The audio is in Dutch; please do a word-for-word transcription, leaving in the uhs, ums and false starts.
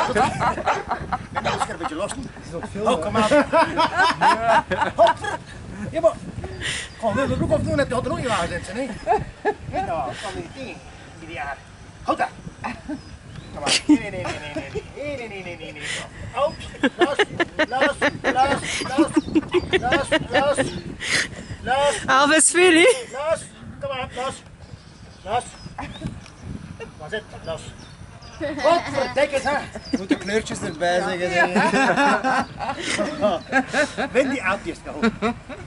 En dan is het een beetje los. Oh, kom maar. Hop. Ja, maar. Gewoon, we broek of doen het tot roeien waar zitten, nee? Nee, nou, van die dingen. Die jaar. Houd daar. Kom maar. Nee, nee, nee, nee, nee. Nee, nee, nee, nee, nee, nee. Oh, los, los, los, los, los, los, los. Alves Sferi. Los, kom maar, los. Los. Waar zit het? Los. Wat verdikken ze? Moet de kleurtjes erbij zeggen. Ben die aapjes nou?